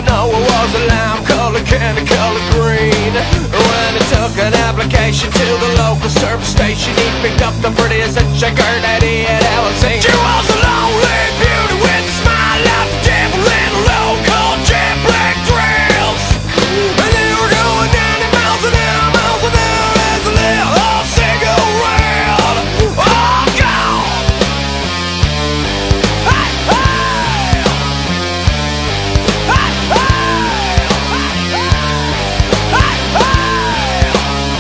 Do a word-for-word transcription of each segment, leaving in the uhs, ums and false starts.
know it was a lime color, candy color green. When he took an application to the local service station, he picked up the prettiest chicker that he had ever seen. She was a lonely beauty with a smile like the devil in a local jet black dress. And they were going ninety miles an hour, miles an hour as a little cigarette. Oh God! Hey, hey! Hey, hey! Hey, hey!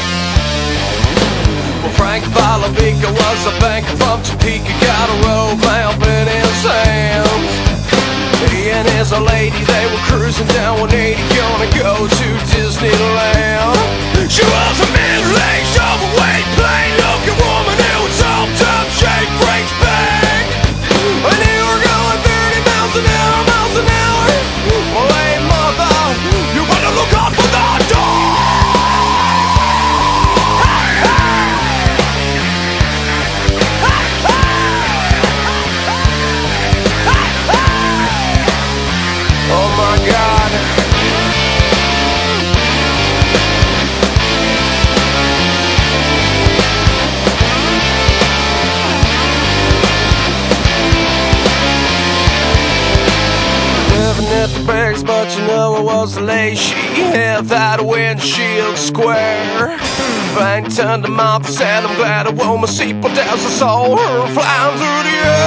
Well, Frank Valavica was a banker from Topeka, got a road map in his hands. He and his old lady, they were cruising down one eighty, gonna go to Disneyland. She was a middle-aged, overweight, plain-looking woman who would sometimes shake Frank's back. And they were going thirty miles an hour, miles an hour. Well, hey, mother, you better look out for the door. Hey, hey! Hey, hey! Hey, hey! Oh my God. Living at the barracks, but you know it was late. She had that windshield square. Frank turned him off and said, I'm glad I wore my seatbelt as I saw her flying through the air.